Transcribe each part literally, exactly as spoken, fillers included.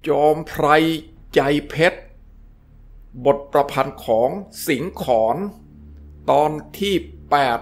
จอมไพรใจเพชรบทประพันธ์ของสิงห์ขอนตอนที่แปด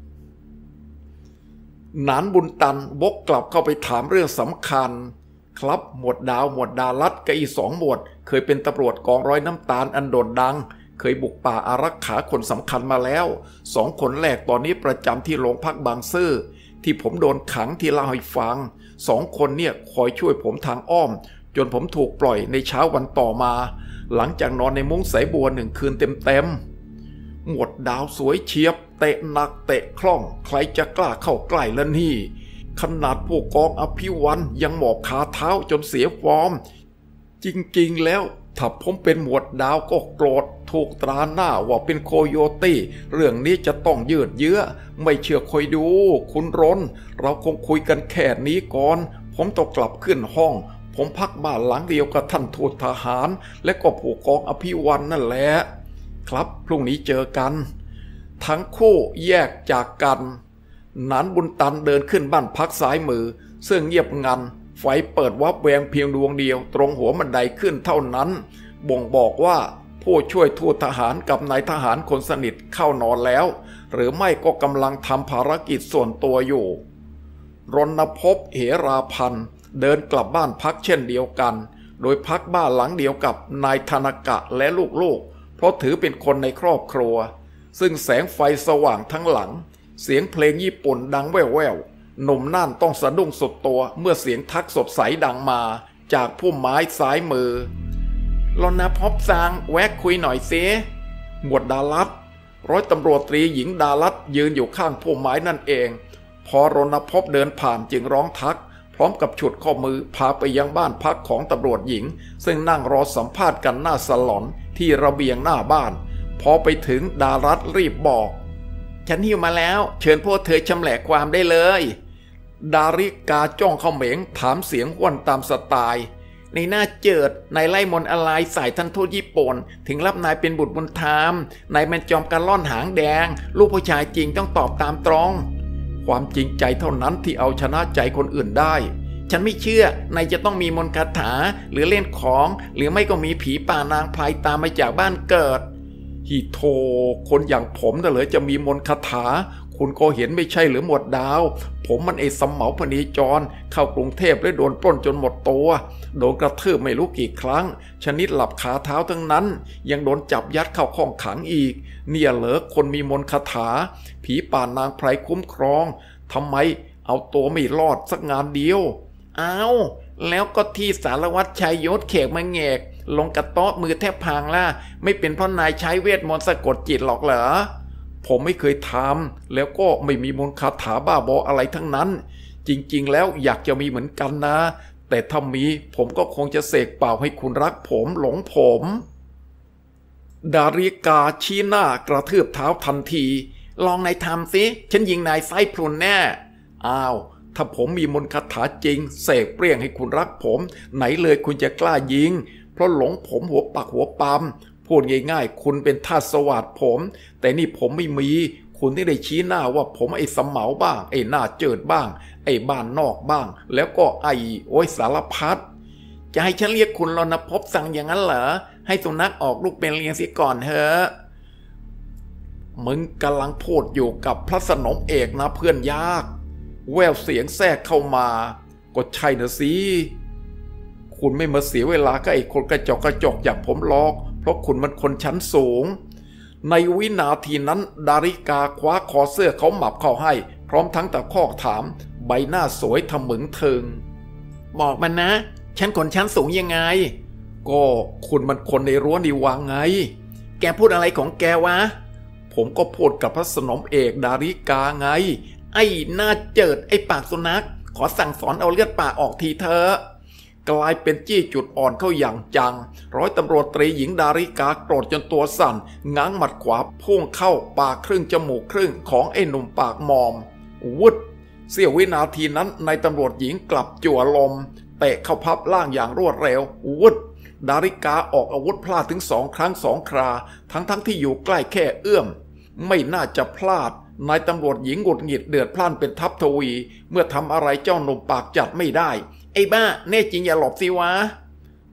หนานบุญตันวกกลับเข้าไปถามเรื่องสำคัญครับหมวดดาวหมวดดาลัดกับอีสองหมวดเคยเป็นตำรวจกองร้อยน้ำตาลอันโด่งดังเคยบุกป่าอารักขาคนสำคัญมาแล้วสองคนแรกตอนนี้ประจำที่โรงพักบางซื่อที่ผมโดนขังที่เล่าให้ฟังสองคนเนี่ยคอยช่วยผมทางอ้อมจนผมถูกปล่อยในเช้าวันต่อมาหลังจากนอนในมุ้งสายบัวหนึ่งคืนเต็มๆหมวดดาวสวยเฉียบเตะหนักเตะคล่องใครจะกล้าเข้าใกล้ละนี่ขนาดพวกกองอภิวันยังหมอบขาเท้าจนเสียฟอร์มจริงๆแล้วถ้าผมเป็นหมวดดาวก็โกรธถูกตราหน้าว่าเป็นโคโยตี้เรื่องนี้จะต้องยืดเยื้อไม่เชื่อคอยดูคุณรนเราคงคุยกันแค่นี้ก่อนผมต้องกลับขึ้นห้องผมพักบ้านหลังเดียวกับท่านทูตทหารและก็ผู้กองอภิวันนั่นแหละครับพรุ่งนี้เจอกันทั้งคู่แยกจากกันหนานบุญตันเดินขึ้นบ้านพักซ้ายมือซึ่งเงียบงันไฟเปิดวับแวงเพียงดวงเดียวตรงหัวบันไดขึ้นเท่านั้นบ่งบอกว่าผู้ช่วยทูตทหารกับนายทหารคนสนิทเข้านอนแล้วหรือไม่ก็กำลังทำภารกิจส่วนตัวอยู่รณพพเหราพันธ์เดินกลับบ้านพักเช่นเดียวกันโดยพักบ้านหลังเดียวกับนายธนกะและลูกๆเพราะถือเป็นคนในครอบครัวซึ่งแสงไฟสว่างทั้งหลังเสียงเพลงญี่ปุ่นดังแว่วๆหนุ่มน่านต้องสะดุ้งสุดตัวเมื่อเสียงทักสดใสดังมาจากพุ่มไม้ซ้ายมือรณพพซางแวะคุยหน่อยเสียหมวดดาลัดร้อยตำรวจตรีหญิงดาลัดยืนอยู่ข้างพุ่มไม้นั่นเองพอรณพพเดินผ่านจึงร้องทักพร้อมกับฉุดข้อมือพาไปยังบ้านพักของตำรวจหญิงซึ่งนั่งรอสัมภาษณ์กันหน้าศาลอนที่ระเบียงหน้าบ้านพอไปถึงดารัตรีบบอกฉันหิวมาแล้วเชิญพวกเธอชำแหละความได้เลยดาริกาจ้องเข้าเหม็งถามเสียงห้วนตามสไตล์ในหน้าเจิดนายไล่มนอะไรใส่ท่านทูตญี่ปุ่นถึงรับนายเป็นบุตรบุญธรรมนายเป็นจอมการล่อนหางแดงลูกผู้ชายจริงต้องตอบตามตรงความจริงใจเท่านั้นที่เอาชนะใจคนอื่นได้ฉันไม่เชื่อนายจะต้องมีมนต์คาถาหรือเล่นของหรือไม่ก็มีผีป่านางพลายตามมาจากบ้านเกิดฮิโทคนอย่างผมน่ะเหรอจะมีมนต์คาถาคุณก็เห็นไม่ใช่หรือหมวดดาวผมมันไอ้สมเหมาพเนจรเข้ากรุงเทพและโดนปล้นจนหมดตัวโดนกระทืบไม่รู้กี่ครั้งชนิดหลับขาเท้าทั้งนั้นยังโดนจับยัดเข้าห้องขังอีกเนี่ยเหรอคนมีมนต์คาถาผีป่านางไพรคุ้มครองทำไมเอาตัวไม่รอดสักงานเดียวอ้าวแล้วก็ที่สารวัตรชัยยศเขกมาแงกลงกระโต๊ะมือแทบพังล่ะไม่เป็นเพราะนายใช้เวทมนต์สะกดจิตหรอกเหรอผมไม่เคยทำแล้วก็ไม่มีมนต์คาถาบ้าบออะไรทั้งนั้นจริงๆแล้วอยากจะมีเหมือนกันนะแต่ถ้ามีผมก็คงจะเสกเป่าให้คุณรักผมหลงผมดาริกาชี้หน้ากระทืบเท้าทันทีลองนายทำสิฉันยิงนายไส้พลุนแน่อ้าวถ้าผมมีมนต์คาถาจริงเสกเปรี้ยงให้คุณรักผมไหนเลยคุณจะกล้ายิงเพราะหลงผมหัวปักหัวปามพูดง่ายๆคุณเป็นทาสสวัสดิ์ผมแต่นี่ผมไม่มีคุณที่ได้ชี้หน้าว่าผมไอ้สมเหมาบ้างไอ้หน้าเจิดบ้างไอ้บ้านนอกบ้างแล้วก็ไอ้โอ้ยสารพัดจะให้ฉันเรียกคุณรณพพสั่งอย่างนั้นเหรอให้สุนัขออกลูกเป็นเลี้ยงเสียก่อนเถอะมึงกำลังพูดอยู่กับพระสนมเอกนะเพื่อนยากแววเสียงแทรกเข้ามาก็ใช่นะสิคุณไม่มาเสียเวลากับไอ้คนกระจอกกระจอกอย่างผมหรอกเพราะคุณมันคนชั้นสูงในวินาทีนั้นดาริกาคว้าคอเสื้อเขาหมับเข้าให้พร้อมทั้งตะคอกถามใบหน้าสวยทะมึงเทิงบอกมันนะฉันคนชั้นสูงยังไงก็คุณมันคนในรั้วนิวังไงแกพูดอะไรของแกวะผมก็พูดกับพระสนมเอกดาริกาไงไอ้หน้าเจิดไอ้ปากสุนัขขอสั่งสอนเอาเลือดป่าออกทีเถอะกลายเป็นจี้จุดอ่อนเข้าอย่างจังร้อยตำรวจตรีหญิงดาริกาโกรธจนตัวสั่นง้างหมัดขวาพุ่งเข้าปากครึ่งจมูกครึ่งของไอ้หนุ่มปากมอมวุดเสี้ยววินาทีนั้นนายตำรวจหญิงกลับจั่วลมเตะเข้าพับล่างอย่างรวดเร็ววุดดาริกาออกอาวุธพลาดถึงสองครั้งสองคราทั้งทั้งที่อยู่ใกล้แค่เอื้อมไม่น่าจะพลาดนายตำรวจหญิงหงุดหงิดเดือดพล่านเป็นทัพทวีเมื่อทำอะไรเจ้าหนุ่มปากจัดไม่ได้ไอ้บ้าแน่จริงอย่าหลบสิวะ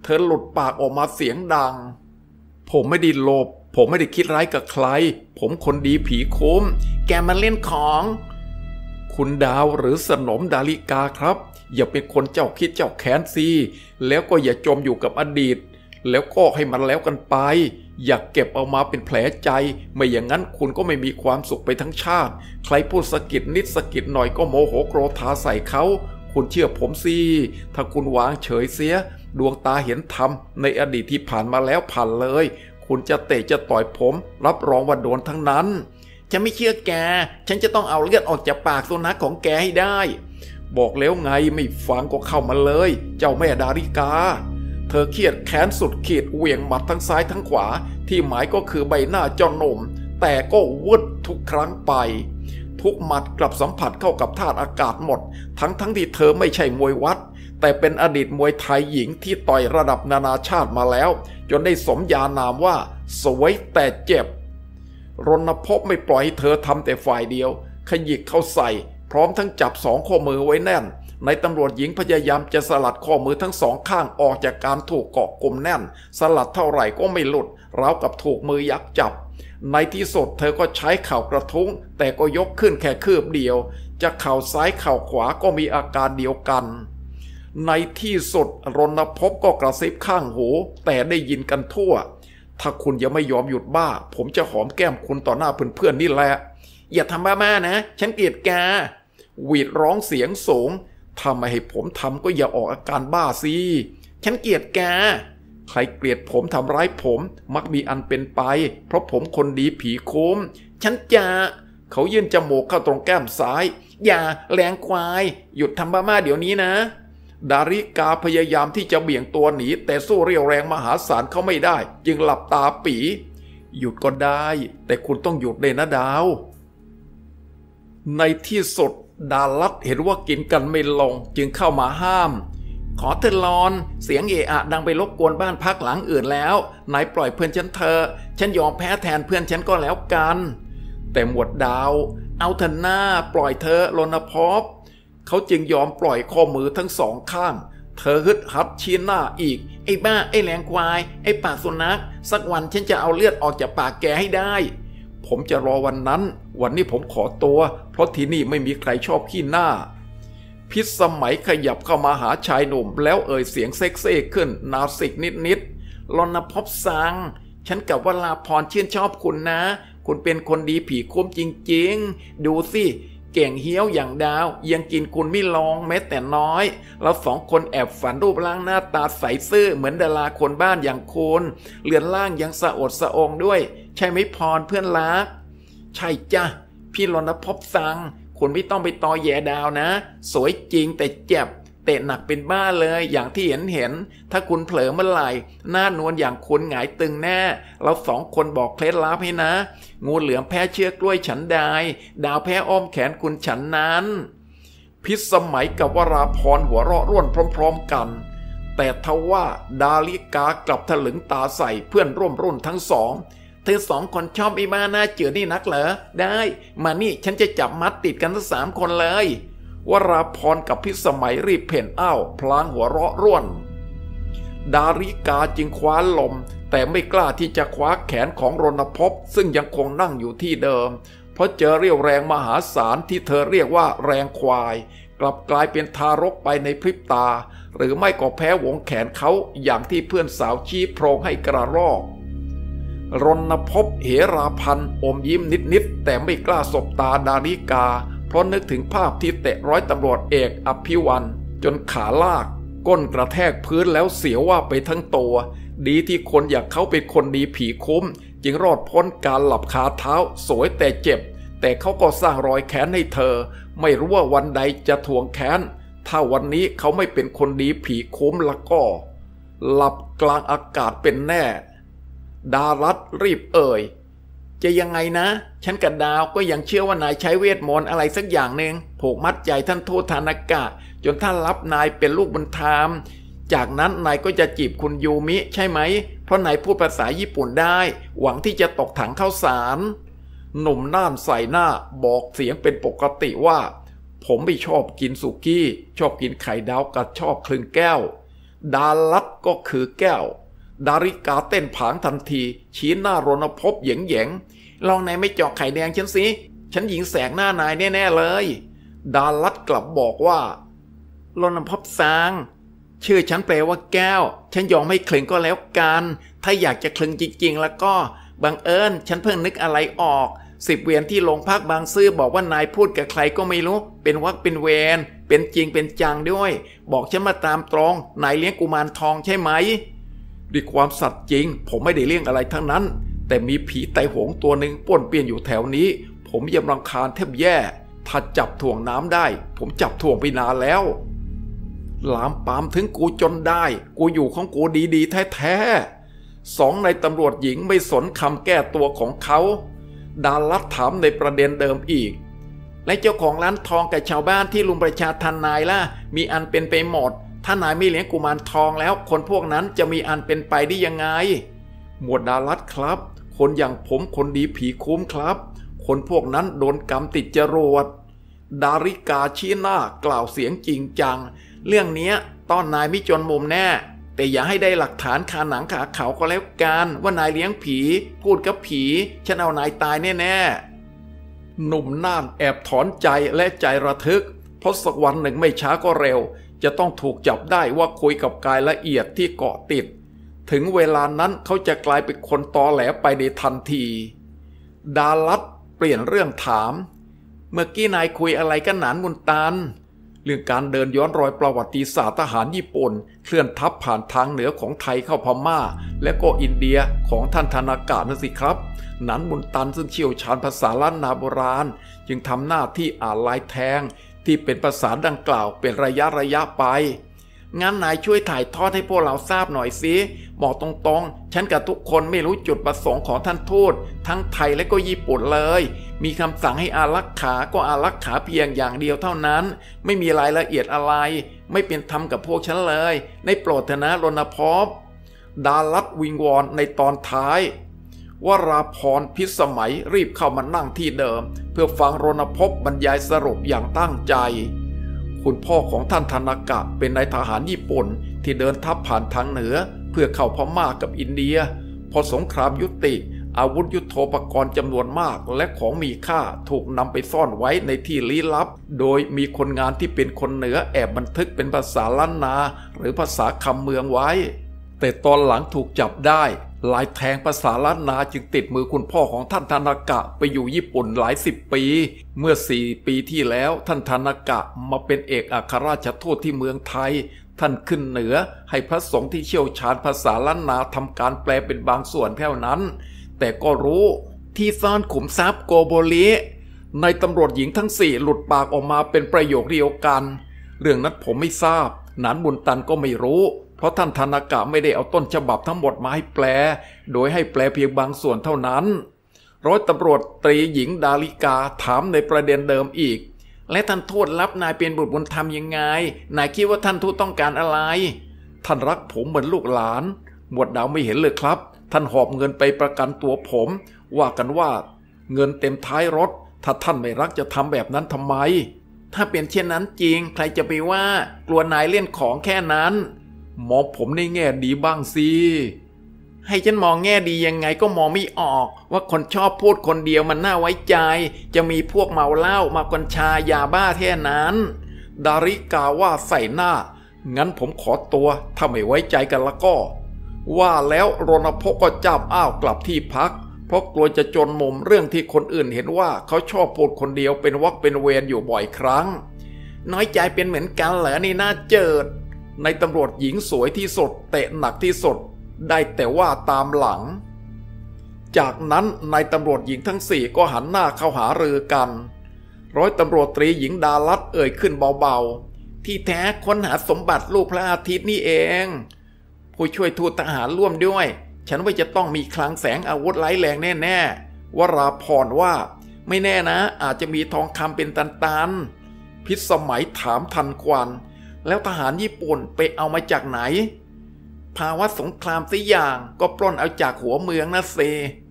ธอหลุดปากออกมาเสียงดังผมไม่ได้โลภผมไม่ได้คิดร้ายกับใครผมคนดีผีคุ้มแกมาเล่นของคุณดาวหรือสนมดาลิกาครับอย่าเป็นคนเจ้าคิดเจ้าแค้นสิแล้วก็อย่าจมอยู่กับอดีตแล้วก็ให้มันแล้วกันไปอย่าเก็บเอามาเป็นแผลใจไม่อย่างนั้นคุณก็ไม่มีความสุขไปทั้งชาติใครพูดสะกิดนิดสะกิดหน่อยก็โมโหโกรธาใส่เขาคุณเชื่อผมสิถ้าคุณวางเฉยเสียดวงตาเห็นธรรมในอดีตที่ผ่านมาแล้วผ่านเลยคุณจะเตะจะต่อยผมรับรองว่าโดนทั้งนั้นฉันไม่เชื่อแกฉันจะต้องเอาเลือดออกจากปากสุนัขของแกให้ได้บอกแล้วไงไม่ฟังก็เข้ามาเลยเจ้าแม่ดาริกาเธอเครียดแค้นสุดขีดเหวี่ยงหมัดทั้งซ้ายทั้งขวาที่หมายก็คือใบหน้าเจ้าหนุ่มแต่ก็วืดทุกครั้งไปทุกหมัดกลับสัมผัสเข้ากับธาตุอากาศหมดทั้งทั้งที่เธอไม่ใช่มวยวัดแต่เป็นอดีตมวยไทยหญิงที่ต่อยระดับนานาชาติมาแล้วจนได้สมญานามว่าสวยแต่เจ็บรณพไม่ปล่อยให้เธอทำแต่ฝ่ายเดียวขยิกเข้าใส่พร้อมทั้งจับสองข้อมือไว้แน่นในตำรวจหญิงพยายามจะสลัดข้อมือทั้งสองข้างออกจากการถูกเกาะกลุ่มแน่นสลัดเท่าไหร่ก็ไม่หลุดราวกับถูกมือยักษ์จับในที่สุดเธอก็ใช้เข่ากระทุ้งแต่ก็ยกขึ้นแค่คืบเดียวจะเข่าซ้ายเข่าขวาก็มีอาการเดียวกันในที่สุดรณพก็กระซิบข้างหูแต่ได้ยินกันทั่วถ้าคุณยังไม่ยอมหยุดบ้าผมจะหอมแก้มคุณต่อหน้าเพื่อนๆนี่แหละอย่าทำบ้าๆนะฉันเกลียดแกหวีดร้องเสียงสูงถ้าไม่ให้ผมทำก็อย่าออกอาการบ้าสิฉันเกลียดแกใครเกลียดผมทำร้ายผมมักมีอันเป็นไปเพราะผมคนดีผีคุ้มฉันจะเขายื่นจมูกเข้าตรงแก้มซ้ายอย่าแรงควายหยุดทำบ้าๆเดี๋ยวนี้นะดาริกาพยายามที่จะเบี่ยงตัวหนีแต่สู้เรี่ยวแรงมหาศาลเขาไม่ได้จึงหลับตาปีหยุดก็ได้แต่คุณต้องหยุดเลยนะดาวในที่สุดดาลัดเห็นว่ากินกันไม่ลงจึงเข้ามาห้ามขอเธอรอนเสียงเอะอะดังไปรบกวนบ้านพักหลังอื่นแล้วนายปล่อยเพื่อนฉันเธอฉันยอมแพ้แทนเพื่อนฉันก็แล้วกันแต่หมวดดาวเอาเธอหน้าปล่อยเธอรณพพเขาจึงยอมปล่อยข้อมือทั้งสองข้างเธอฮึดฮัดชี้หน้าอีกไอ้บ้าไอ้แหลงควายไอ้ปากสุนัขสักวันฉันจะเอาเลือดออกจากปากแกให้ได้ผมจะรอวันนั้นวันนี้ผมขอตัวเพราะที่นี่ไม่มีใครชอบขี้หน้าพิสมัยขยับเข้ามาหาชายหนุ่มแล้วเอ่ยเสียงเซ็กซี่ขึ้นนาสิกนิดๆรณพพสังฉันกับวราพรชื่นชอบคุณนะคุณเป็นคนดีผีคุ้มจริงๆดูสิเก่งเหี้ยวอย่างดาวยังกินคุณไม่ลองแม้แต่น้อยเราสองคนแอบฝันรูปร่างหน้าตาใสซื่อเหมือนดาราคนบ้านอย่างคุณเรือนร่างยังสะอดสะองด้วยใช่ไหมพรเพื่อนรักใช่จ้ะพี่รณพพสังคุณไม่ต้องไปตอแยดาวนะสวยจริงแต่เจ็บเตะหนักเป็นบ้าเลยอย่างที่เห็นเห็นถ้าคุณเผลอเมื่อไหร่หน้านวลอย่างคุณหงายตึงแน่เราสองคนบอกเคล็ดลับให้นะงูเหลือมแพ้เชือกกล้วยฉันใดดาวแพ้อ้อมแขนคุณฉันนั้นพิสมัยกับวราพรหัวเราะร่วนพร้อมๆกันแต่ทว่าดาลิกากลับถลึงตาใส่เพื่อนร่วมรุ่นทั้งสองเธอสองคนชอบไอ้บ้าหน้าเจือนี่นักเหรอได้มานี่ฉันจะจับมัดติดกันทั้งสามคนเลยวราพรกับพิสมัยรีบเพ่นอ้าวพลางหัวเราะร่วนดาริกาจึงคว้าลมแต่ไม่กล้าที่จะคว้าแขนของรณพพซึ่งยังคงนั่งอยู่ที่เดิมเพราะเจอเรี่ยวแรงมหาศาลที่เธอเรียกว่าแรงควายกลับกลายเป็นทารกไปในพริบตาหรือไม่ก็แพ้วงแขนเขาอย่างที่เพื่อนสาวชี้โพรงให้กระรอกรณพพเหราพันธ์อมยิ้มนิดๆแต่ไม่กล้าสบตาดาริกาเพราะนึกถึงภาพที่เตะร้อยตำรวจเอกอภิวันจนขาลากก้นกระแทกพื้นแล้วเสียวว่าไปทั้งตัวดีที่คนอยากเขาเป็นคนดีผีคุ้มจึงรอดพ้นการหลับคาเท้าสวยแต่เจ็บแต่เขาก็สร้างรอยแค้นให้เธอไม่รู้ว่าวันใดจะทวงแค้นถ้าวันนี้เขาไม่เป็นคนดีผีคุ้มละก็หลับกลางอากาศเป็นแน่ดารัตรีบเอ่ยจะยังไงนะฉันกับดาวก็ยังเชื่อว่านายใช้เวทมนต์อะไรสักอย่างหนึ่งผูกมัดใจท่านทูตธานากะจนท่านรับนายเป็นลูกบุญธรรมจากนั้นนายก็จะจีบคุณยูมิใช่ไหมเพราะนายพูดภาษาญี่ปุ่นได้หวังที่จะตกถังข้าวสารหนุ่มน่านใส่หน้าบอกเสียงเป็นปกติว่าผมไม่ชอบกินสุกี้ชอบกินไข่ดาวกับชอบคลึงแก้วดาลัดก็คือแก้วดาริกาเต้นผางทันทีชี้หน้ารณพแหย่งๆลองนายไม่เจาะไข่แดงฉันสิฉันหญิงแสงหน้านายแน่ๆเลยดาลัดกลับบอกว่ารณพซางชื่อฉันแปลว่าแก้วฉันยอมให้คลึงก็แล้วกันถ้าอยากจะคลึงจริงๆแล้วก็บังเอิญฉันเพิ่งนึกอะไรออกสิบเวรที่โรงพักบางซื่อบอกว่านายพูดกับใครก็ไม่รู้เป็นวรรคเป็นเวรเป็นจริงเป็นจังด้วยบอกฉันมาตามตรงนายเลี้ยงกุมารทองใช่ไหมด้วยความสัตย์จริงผมไม่ได้เลี้ยงอะไรทั้งนั้นแต่มีผีไตโหงตัวหนึ่งป้วนเปี้ยนอยู่แถวนี้ผมยังรำคาญแทบแย่ถ้าจับถ่วงน้ำได้ผมจับถ่วงไปนานแล้วหลามปามถึงกูจนได้กูอยู่ของกูดีๆแท้ๆสองในตำรวจหญิงไม่สนคำแก้ตัวของเขาดาลัดถามในประเด็นเดิมอีกและเจ้าของร้านทองกับชาวบ้านที่ลุมประชาทันนายล่ะมีอันเป็นไปหมดถ้านายไม่เลี้ยงกุมารทองแล้วคนพวกนั้นจะมีอันเป็นไปได้ยังไงหมวดดาลัดครับคนอย่างผมคนดีผีคุ้มครับคนพวกนั้นโดนกรรมติดจรวดดาริกาชี้หน้ากล่าวเสียงจริงจังเรื่องนี้ต้อนนายไม่จนมุมแน่แต่อย่าให้ได้หลักฐานคาหนังขาเขาก็แล้วกันว่านายเลี้ยงผีพูดกับผีฉันเอานายตายแน่ๆหนุ่มน่านแอบถอนใจและใจระทึกเพราะสักวันหนึ่งไม่ช้าก็เร็วจะต้องถูกจับได้ว่าคุยกับกายละเอียดที่เกาะติดถึงเวลานั้นเขาจะกลายเป็นคนตอแหลไปในทันทีดาลัดเปลี่ยนเรื่องถามเมื่อกี้นายคุยอะไรกันหนานมุนตานเรื่องการเดินย้อนรอยประวัติศาสตร์ทหารญี่ปุ่นเคลื่อนทัพผ่านทางเหนือของไทยเข้าพม่าและก็อินเดียของท่านธนากะนั่นสิครับหนานมุนตันซึ่งเชี่ยวชาญภาษาล้านนาโบราณจึงทำหน้าที่อ่านลายแทงที่เป็นภาษาดังกล่าวเป็นระยะระยะไปงั้นนายช่วยถ่ายทอดให้พวกเราทราบหน่อยสิบอกตรงๆฉันกับทุกคนไม่รู้จุดประสงค์ของท่านทูตทั้งไทยและก็ญี่ปุ่นเลยมีคำสั่งให้อารักขาก็อารักขาเพียงอย่างเดียวเท่านั้นไม่มีรายละเอียดอะไรไม่เป็นธรรมกับพวกฉันเลยในโปรดเถอะนะรณพพดาลัดวิงวอนในตอนท้ายวราพรพิสมัยรีบเข้ามานั่งที่เดิมเพื่อฟังรณพบรรยายสรุปอย่างตั้งใจคุณพ่อของท่านธนากะเป็นนายทหารญี่ปุ่นที่เดินทัพผ่านทางเหนือเพื่อเข้าพม่ากับอินเดียพอสงครามยุติอาวุธยุทโธปกรณ์จำนวนมากและของมีค่าถูกนำไปซ่อนไว้ในที่ลี้ลับโดยมีคนงานที่เป็นคนเหนือแอบบันทึกเป็นภาษาล้านนาหรือภาษาคำเมืองไว้แต่ตอนหลังถูกจับได้ลายแทงภาษาล้านนาจึงติดมือคุณพ่อของท่านธนากะไปอยู่ญี่ปุ่นหลายสิบปีเมื่อสี่ปีที่แล้วท่านธนากะมาเป็นเอกอัครราชทูตที่เมืองไทยท่านขึ้นเหนือให้พระสงฆ์ที่เชี่ยวชาญภาษาล้านนาทำการแปลเป็นบางส่วนเท่านั้นแต่ก็รู้ที่ซ่อนขุมทรัพย์โกโบริในตำรวจหญิงทั้งสี่หลุดปากออกมาเป็นประโยคเดียวกันเรื่องนั้นผมไม่ทราบหนานบุญตันก็ไม่รู้เพราะท่านธนากะไม่ได้เอาต้นฉบับทั้งหมดมาให้แปลโดยให้แปลเพียงบางส่วนเท่านั้นร้อยตำรวจตรีหญิงดาริกาถามในประเด็นเดิมอีกและท่านทูตรับนายเป็นบุตรบุญธรรมยังไงนายคิดว่าท่านทูตต้องการอะไรท่านรักผมเหมือนลูกหลานหมวดดาวไม่เห็นเลยครับท่านหอบเงินไปประกันตัวผมว่ากันว่าเงินเต็มท้ายรถถ้าท่านไม่รักจะทำแบบนั้นทำไมถ้าเป็นเช่นนั้นจริงใครจะไปว่ากลัวนายเล่นของแค่นั้นมองผมในแง่ดีบ้างสิให้ฉันมองแง่ดียังไงก็มองไม่ออกว่าคนชอบพูดคนเดียวมันน่าไว้ใจจะมีพวกเมาเหล้ามากัญชายาบ้าแค่นั้นดาริกาว่าใส่หน้างั้นผมขอตัวถ้าไม่ไว้ใจกันละก็ว่าแล้วรณพก็จับอ้าวกลับที่พักเพราะกลัวจะจนมุมเรื่องที่คนอื่นเห็นว่าเขาชอบพูดคนเดียวเป็นวรรคเป็นเวรอยู่บ่อยครั้งน้อยใจเป็นเหมือนกันเหรอนี่น่าเจิดในตำรวจหญิงสวยที่สุดเตะหนักที่สุดได้แต่ว่าตามหลังจากนั้นนายตำรวจหญิงทั้งสี่ก็หันหน้าเข้าหารือกันร้อยตำรวจตรีหญิงดาลัดเอ่ยขึ้นเบาๆที่แท้ค้นหาสมบัติลูกพระอาทิตย์นี่เองผู้ช่วยทูตทหารร่วมด้วยฉันว่าจะต้องมีคลังแสงอาวุธร้ายแรงแน่ๆวราพรว่าไม่แน่นะอาจจะมีทองคำเป็นตันๆพิสมัยถามทันควันแล้วทหารญี่ปุ่นไปเอามาจากไหนภาวะสงครามสิอย่างก็ปล้นเอาจากหัวเมืองนะเซ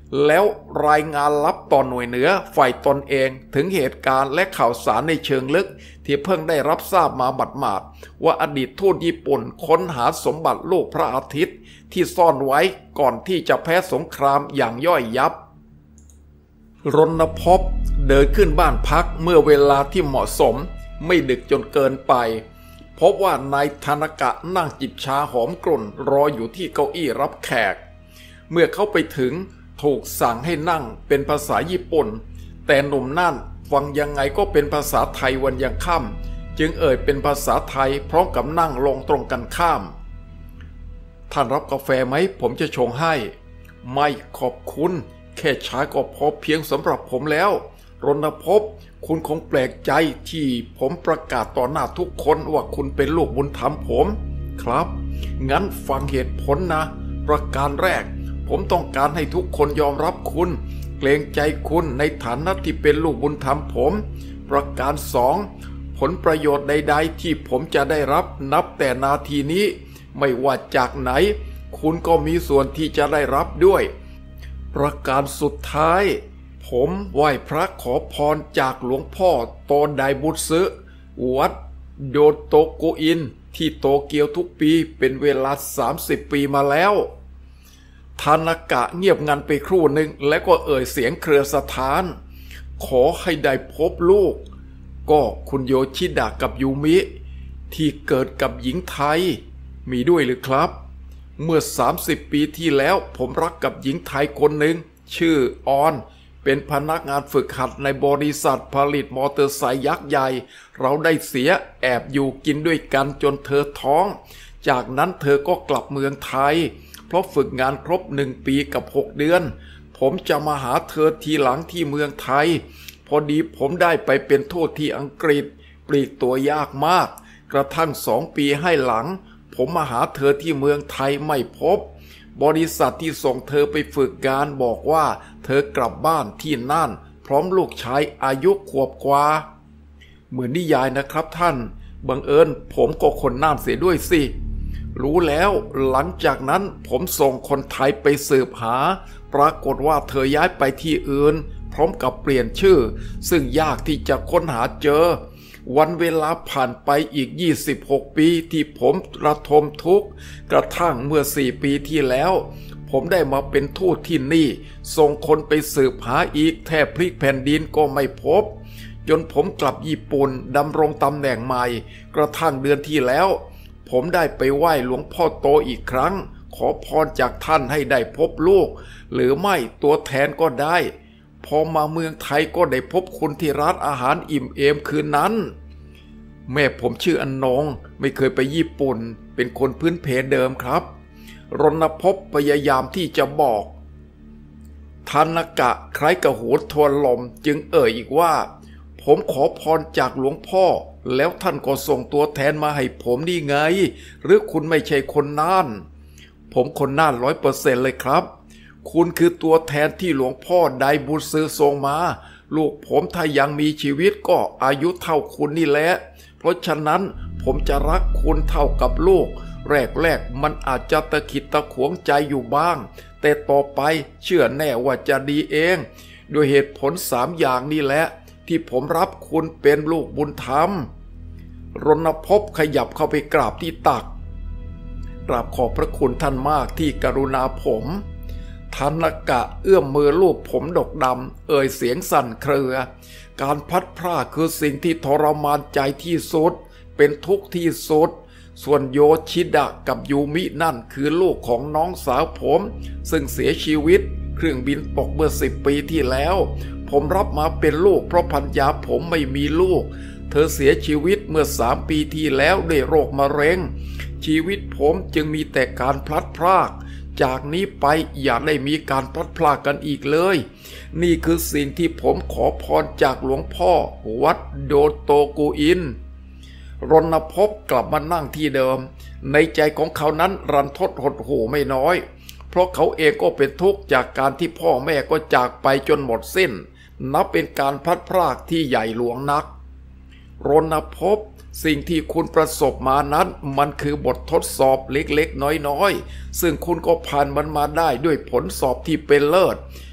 แล้วรายงานลับต่อหน่วยเหนือฝ่ายตนเองถึงเหตุการณ์และข่าวสารในเชิงลึกที่เพิ่งได้รับทราบมาบัดหมาดว่าอดีตทูตญี่ปุ่นค้นหาสมบัติลูกพระอาทิตย์ที่ซ่อนไว้ก่อนที่จะแพ้สงครามอย่างย่อยยับรณพพเดินขึ้นบ้านพักเมื่อเวลาที่เหมาะสมไม่ดึกจนเกินไปพบว่านายธนกะนั่งจิบชาหอมกลุ่นรออยู่ที่เก้าอี้รับแขกเมื่อเขาไปถึงถูกสั่งให้นั่งเป็นภาษาญี่ปุ่นแต่หนุ่มนั่นฟังยังไงก็เป็นภาษาไทยวันยังค่ำจึงเอ่ยเป็นภาษาไทยพร้อมกับนั่งลงตรงกันข้ามท่านรับกาแฟไหมผมจะชงให้ไม่ขอบคุณแค่ชาก็พอเพียงสำหรับผมแล้วรณพพคุณคงแปลกใจที่ผมประกาศต่อหน้าทุกคนว่าคุณเป็นลูกบุญธรรมผมครับงั้นฟังเหตุผลนะประการแรกผมต้องการให้ทุกคนยอมรับคุณเกรงใจคุณในฐานะที่เป็นลูกบุญธรรมผมประการสองผลประโยชน์ใดๆที่ผมจะได้รับนับแต่นาทีนี้ไม่ว่าจากไหนคุณก็มีส่วนที่จะได้รับด้วยประการสุดท้ายผมไหว้พระขอพรจากหลวงพ่อโตไดบุสึวัดโดโตโกอินที่โตเกียวทุกปีเป็นเวลาสามสิบปีมาแล้วทานากะเงียบงันไปครู่หนึ่งแล้วก็เอ่ยเสียงเครือสถานขอให้ได้พบลูกก็คุณโยชิดะกับยูมิที่เกิดกับหญิงไทยมีด้วยหรือครับเมื่อสามสิบปีที่แล้วผมรักกับหญิงไทยคนหนึ่งชื่อออนเป็นพนักงานฝึกหัดในบริษัทผลิตมอเตอร์ไซค์ยักษ์ใหญ่เราได้เสียแอบอยู่กินด้วยกันจนเธอท้องจากนั้นเธอก็กลับเมืองไทยเพราะฝึกงานครบหนึ่งปีกับหกเดือนผมจะมาหาเธอทีหลังที่เมืองไทยพอดีผมได้ไปเป็นทูตที่อังกฤษปลีกตัวยากมากกระทั่งสองปีให้หลังผมมาหาเธอที่เมืองไทยไม่พบบริษัทที่ส่งเธอไปฝึกงานบอกว่าเธอกลับบ้านที่น่านพร้อมลูกชายอายุขวบกว่าเหมือนนิยายนะครับท่านบังเอิญผมก็คนน่านเสียด้วยสิรู้แล้วหลังจากนั้นผมส่งคนไทยไปสืบหาปรากฏว่าเธอย้ายไปที่อื่นพร้อมกับเปลี่ยนชื่อซึ่งยากที่จะค้นหาเจอวันเวลาผ่านไปอีกยี่สิบหกปีที่ผมระทมทุกข์กระทั่งเมื่อสี่ปีที่แล้วผมได้มาเป็นทูตที่นี่ส่งคนไปสืบหาอีกแทบพลิกแผ่นดินก็ไม่พบจนผมกลับญี่ปุ่นดำรงตำแหน่งใหม่กระทั่งเดือนที่แล้วผมได้ไปไหว้หลวงพ่อโตอีกครั้งขอพรจากท่านให้ได้พบลูกหรือไม่ตัวแทนก็ได้พอมาเมืองไทยก็ได้พบคุณที่ร้านอาหารอิ่มเอมคืนนั้นแม่ผมชื่ออนนงไม่เคยไปญี่ปุ่นเป็นคนพื้นเพเดิมครับรณพพพยายามที่จะบอกทานากะคล้ายกับหูทวนลมจึงเอ่ยอีกว่าผมขอพรจากหลวงพ่อแล้วท่านก็ส่งตัวแทนมาให้ผมนี่ไงหรือคุณไม่ใช่คนน่านผมคนน่านร้อยเปอร์เซ็นต์เลยครับคุณคือตัวแทนที่หลวงพ่อไดบุสึส่งมาลูกผมถ้ายังมีชีวิตก็อายุเท่าคุณนี่แหละเพราะฉะนั้นผมจะรักคุณเท่ากับลูกแรกๆมันอาจจะตะขิดตะขวงใจอยู่บ้างแต่ต่อไปเชื่อแน่ว่าจะดีเองโดยเหตุผลสามอย่างนี่แหละที่ผมรับคุณเป็นลูกบุญธรรมรณพพขยับเข้าไปกราบที่ตักกราบขอบพระคุณท่านมากที่กรุณาผมทานากะเอื้อมมือลูบผมดกดำเอ่ยเสียงสั่นเครือการพัดพรากคือสิ่งที่ทรมานใจที่สุดเป็นทุกข์ที่สุดส่วนโยชิดะกับยูมินั่นคือลูกของน้องสาวผมซึ่งเสียชีวิตเครื่องบินตกเมื่อสิบปีที่แล้วผมรับมาเป็นลูกเพราะภรรยาผมไม่มีลูกเธอเสียชีวิตเมื่อสามปีที่แล้วด้วยโรคมะเร็งชีวิตผมจึงมีแต่การพลัดพรากจากนี้ไปอย่าได้มีการพลัดพรากกันอีกเลยนี่คือสิ่งที่ผมขอพรจากหลวงพ่อวัดโดโตกุอินรณพพกลับมานั่งที่เดิมในใจของเขานั้นรันทดหดหู่ไม่น้อยเพราะเขาเองก็เป็นทุกข์จากการที่พ่อแม่ก็จากไปจนหมดสิ้นนับเป็นการพลัดพรากที่ใหญ่หลวงนักรณพพสิ่งที่คุณประสบมานั้นมันคือบททดสอบเล็กๆน้อยๆซึ่งคุณก็ผ่านมันมาได้ด้วยผลสอบที่เป็นเลิศ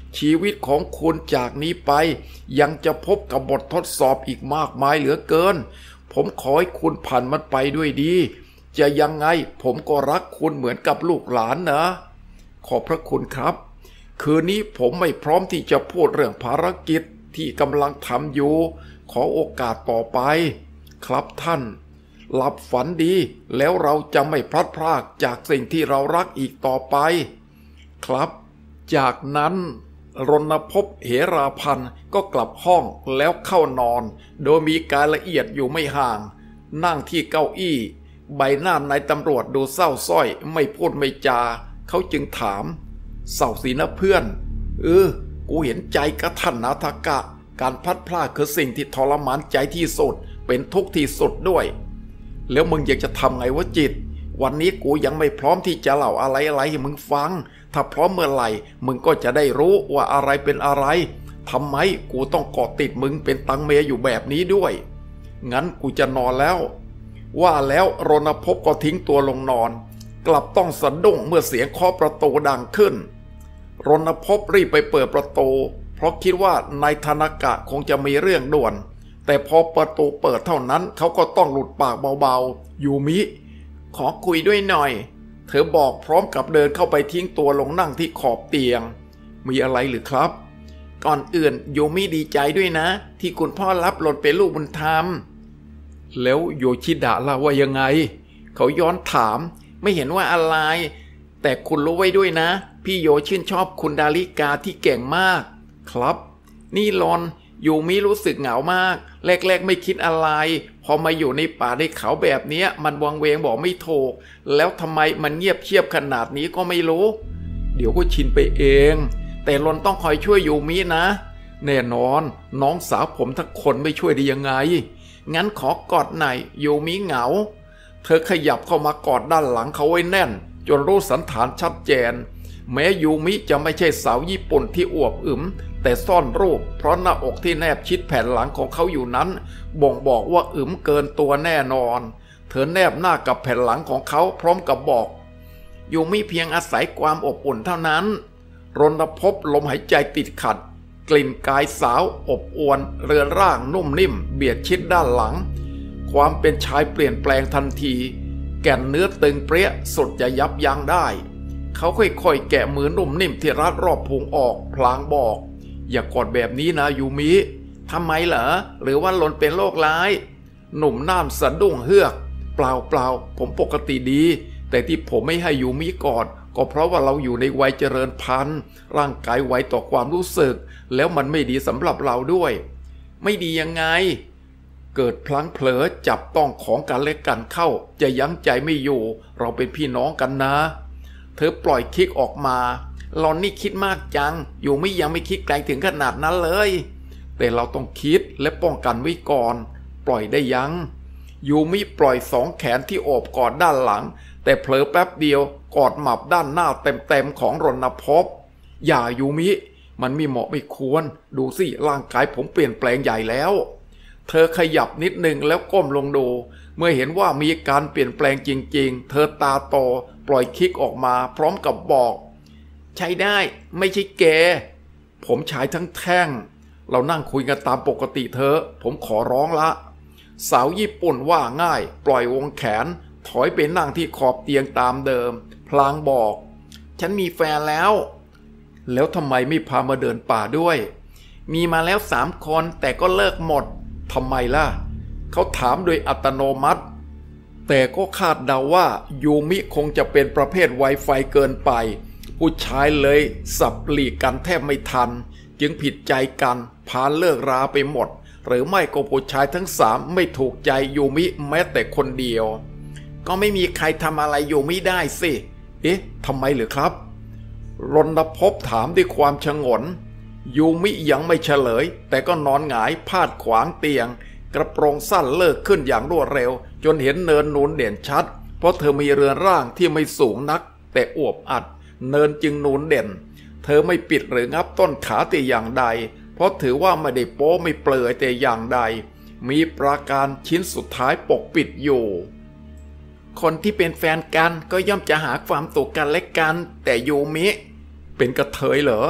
ชีวิตของคุณจากนี้ไปยังจะพบกับบททดสอบอีกมากมายเหลือเกินผมขอให้คุณผ่านมันไปด้วยดีจะยังไงผมก็รักคุณเหมือนกับลูกหลานนะขอบพระคุณครับคืนนี้ผมไม่พร้อมที่จะพูดเรื่องภารกิจที่กำลังทำอยู่ขอโอกาสต่อไปครับท่านหลับฝันดีแล้วเราจะไม่พลัดพรากจากสิ่งที่เรารักอีกต่อไปครับจากนั้นรณพพเหราพันธ์ก็กลับห้องแล้วเข้านอนโดยมีกายละเอียดอยู่ไม่ห่างนั่งที่เก้าอี้ใบหน้านายตำรวจดูเศร้าส้อยไม่พูดไม่จาเขาจึงถามเศร้าสินะเพื่อนเออกูเห็นใจกับท่านนาทกะการพลัดพรากคือสิ่งที่ทรมานใจที่สุดเป็นทุกข์ที่สุดด้วยแล้วมึงอยากจะทำไงวะจิตวันนี้กูยังไม่พร้อมที่จะเล่าอะไรอะไรให้มึงฟังถ้าพร้อมเมื่อไหร่มึงก็จะได้รู้ว่าอะไรเป็นอะไรทำไมกูต้องเกาะติดมึงเป็นตังเมอยู่แบบนี้ด้วยงั้นกูจะนอนแล้วว่าแล้วรณพพก็ทิ้งตัวลงนอนกลับต้องสะดุ้งเมื่อเสียงเคาะประตูดังขึ้นรณพพรีบไปเปิดประตูเพราะคิดว่านายธนากะคงจะมีเรื่องด่วนแต่พอประตูเปิดเท่านั้นเขาก็ต้องหลุดปากเบาๆยูมิขอคุยด้วยหน่อยเธอบอกพร้อมกับเดินเข้าไปทิ้งตัวลงนั่งที่ขอบเตียงมีอะไรหรือครับก่อนอื่นยูมิดีใจด้วยนะที่คุณพ่อรับหล่นเป็นลูกบุญธรรมแล้วโยชิดะล่ะว่ายังไงเขาย้อนถามไม่เห็นว่าอะไรแต่คุณรู้ไว้ด้วยนะพี่โยชื่นชอบคุณดาริกาที่เก่งมากครับนี่ลอนยูมิรู้สึกเหงามากแรกๆไม่คิดอะไรพอมาอยู่ในป่าในเขาแบบนี้มันวังเวงบอกไม่ถูกแล้วทำไมมันเงียบเชียบขนาดนี้ก็ไม่รู้เดี๋ยวก็ชินไปเองแต่ลอนต้องคอยช่วยยูมินะแน่นอนน้องสาวผมทั้งคนไม่ช่วยได้ยังไงงั้นขอกอดหน่อยยูมิเหงาเธอขยับเข้ามากอดด้านหลังเขาไว้แน่นจนรู้สันฐานชัดเจนแม้ยูมิจะไม่ใช่สาวญี่ปุ่นที่อวบอึมแต่ซ่อนรูปเพราะหน้าอกที่แนบชิดแผ่นหลังของเขาอยู่นั้นบ่งบอกว่าอึมเกินตัวแน่นอนเธอแนบหน้ากับแผ่นหลังของเขาพร้อมกับบอกยูมิเพียงอาศัยความอบอุ่นเท่านั้นรณพพลมหายใจติดขัดกลิ่นกายสาวอบอวลเรือนร่างนุ่มนิ่มเบียดชิดด้านหลังความเป็นชายเปลี่ยนแปลงทันทีแก่นเนื้อตึงเปรี้ยสุดจะยับยั้งได้เขาค่อยๆแกะมือนุ่มนิ่มที่รัดรอบพุงออกพลางบอกอย่ากอดแบบนี้นะยูมิทำไมเหรอหรือว่าหล่นเป็นโรคร้ายหนุ่มน้ำสะดุ้งเฮือกเปล่าเปล่าผมปกติดีแต่ที่ผมไม่ให้ยูมิกอดก็เพราะว่าเราอยู่ในวัยเจริญพันธุ์ร่างกายไวต่อความรู้สึกแล้วมันไม่ดีสำหรับเราด้วยไม่ดียังไงเกิดพลั้งเผลอจับต้องของกันและกันเข้าจะยั้งใจไม่อยู่เราเป็นพี่น้องกันนะเธอปล่อยคิกออกมาลอนนี่คิดมากจังอยู่ไม่ยังไม่คิดไกลถึงขนาดนั้นเลยแต่เราต้องคิดและป้องกันไว้ก่อนปล่อยได้ยังยูมิปล่อยสองแขนที่โอบกอดด้านหลังแต่เผลอแป๊บเดียวกอดหมับด้านหน้าเต็มๆของรณพพอย่ายูมิมันไม่เหมาะไม่ควรดูสิร่างกายผมเปลี่ยนแปลงใหญ่แล้วเธอขยับนิดหนึ่งแล้วก้มลงดูเมื่อเห็นว่ามีการเปลี่ยนแปลงจริงๆเธอตาโตปล่อยคิกออกมาพร้อมกับบอกใช้ได้ไม่ใช่แกผมฉายทั้งแท่งเรานั่งคุยกันตามปกติเธอผมขอร้องละสาวญี่ปุ่นว่าง่ายปล่อยวงแขนถอยไปนั่งที่ขอบเตียงตามเดิมพลางบอกฉันมีแฟนแล้วแล้วทำไมไม่พามาเดินป่าด้วยมีมาแล้วสามคนแต่ก็เลิกหมดทำไมล่ะเขาถามโดยอัตโนมัติแต่ก็คาดเดาว่ายูมิคงจะเป็นประเภทไวไฟเกินไปผู้ชายเลยสับหลีกกันแทบไม่ทันจึงผิดใจกันพาเลิกราไปหมดหรือไม่ก็ผู้ชายทั้งสามไม่ถูกใจยูมิแม้แต่คนเดียวก็ไม่มีใครทำอะไรยูมิได้สิเอ๊ะทำไมหรือครับรณพพถามด้วยความฉงนยูมิยังไม่เฉลยแต่ก็นอนหงายพาดขวางเตียงกระโปรงสั้นเลิกขึ้นอย่างรวดเร็วจนเห็นเนินนูนเด่นชัดเพราะเธอมีเรือนร่างที่ไม่สูงนักแต่อวบอัดเนินจึงนูนเด่นเธอไม่ปิดหรืองับต้นขาแต่อย่างใดเพราะถือว่าไม่ได้โป๊ไม่เปลือยแต่อย่างใดมีปราการชิ้นสุดท้ายปกปิดอยู่คนที่เป็นแฟนกันก็ย่อมจะหาความสุขกันและกันแต่ยูมิเป็นกระเทยเหรอ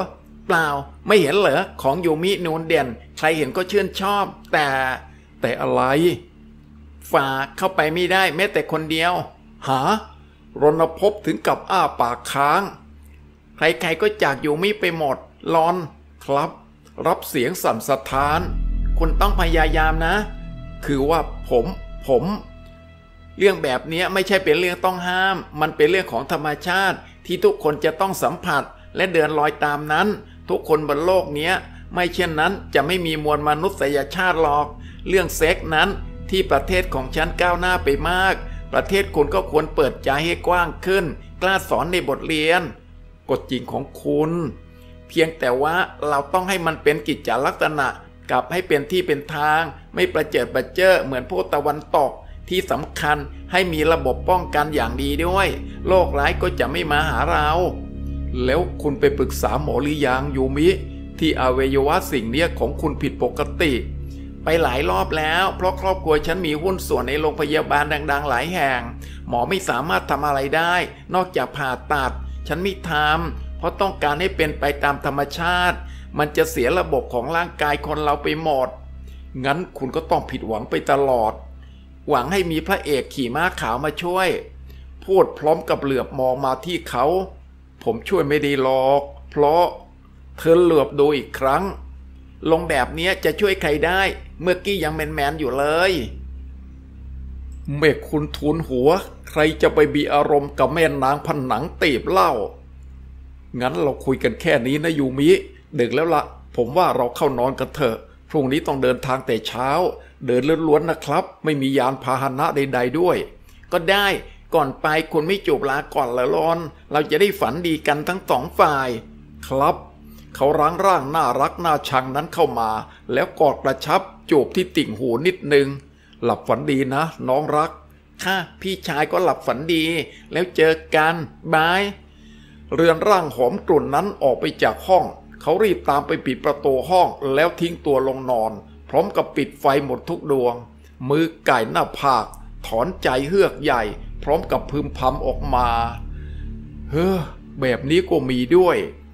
เปล่าไม่เห็นเหรอของยูมินูนเด่นใครเห็นก็ชื่นชอบแต่แต่อะไรฝ่าเข้าไปไม่ได้แม้แต่คนเดียวหารณภพถึงกับอ้าปากค้างใครๆก็จากยูมิไปหมดลอนครับรับเสียงสั่นสะท้านคุณต้องพยายามนะคือว่าผมผมเรื่องแบบนี้ไม่ใช่เป็นเรื่องต้องห้ามมันเป็นเรื่องของธรรมชาติที่ทุกคนจะต้องสัมผัสและเดินรอยตามนั้นทุกคนบนโลกนี้ไม่เช่นนั้นจะไม่มีมวลมนุษยชาติหรอกเรื่องเซ็กนั้นที่ประเทศของฉันก้าวหน้าไปมากประเทศคุณก็ควรเปิดใจให้กว้างขึ้นกล้าสอนในบทเรียนกฎจริงของคุณเพียงแต่ว่าเราต้องให้มันเป็นกิจจลักษณะกับให้เป็นที่เป็นทางไม่ประเจิดประเจ้อเหมือนพวกตะวันตกที่สำคัญให้มีระบบป้องกันอย่างดีด้วยโรคร้ายก็จะไม่มาหาเราแล้วคุณไปปรึกษาหมอหรือยังยูมิที่อวัยวะสิ่งเนี้ยของคุณผิดปกติไปหลายรอบแล้วเพราะครอบครัวฉันมีหุ้นส่วนในโรงพยาบาลดังๆหลายแห่งหมอไม่สามารถทำอะไรได้นอกจากผ่าตัดฉันไม่ทำเพราะต้องการให้เป็นไปตามธรรมชาติมันจะเสียระบบของร่างกายคนเราไปหมดงั้นคุณก็ต้องผิดหวังไปตลอดหวังให้มีพระเอกขี่ม้าขาวมาช่วยพูดพร้อมกับเหลือบมองมาที่เขาผมช่วยไม่ได้หรอกเพราะเธอเหลือบดูอีกครั้งลงแบบนี้จะช่วยใครได้เมื่อกี้ยังแมนๆอยู่เลยเมฆคุณทูลหัวใครจะไปมีอารมณ์กับแม่นางผนังตีบเล่างั้นเราคุยกันแค่นี้นะยูมิดึกแล้วละผมว่าเราเข้านอนกันเถอะพรุ่งนี้ต้องเดินทางแต่เช้าเดินล้วนๆนะครับไม่มียานพาหนะใดๆด้วยก็ได้ก่อนไปคุณไม่จูบลาก่อนละรอนเราจะได้ฝันดีกันทั้งสองฝ่ายครับเขาร่างร่างน่ารักน่าชังนั้นเข้ามาแล้วกอดกระชับจูบที่ติ่งหูนิดนึงหลับฝันดีนะน้องรักค่ะพี่ชายก็หลับฝันดีแล้วเจอกันบายเรือนร่างหอมกลุ่นนั้นออกไปจากห้องเขารีบตามไปปิดประตูห้องแล้วทิ้งตัวลงนอนพร้อมกับปิดไฟหมดทุกดวงมือไก่หน้าผากถอนใจเฮือกใหญ่พร้อมกับพึมพำออกมาเฮ้อแบบนี้ก็มีด้วย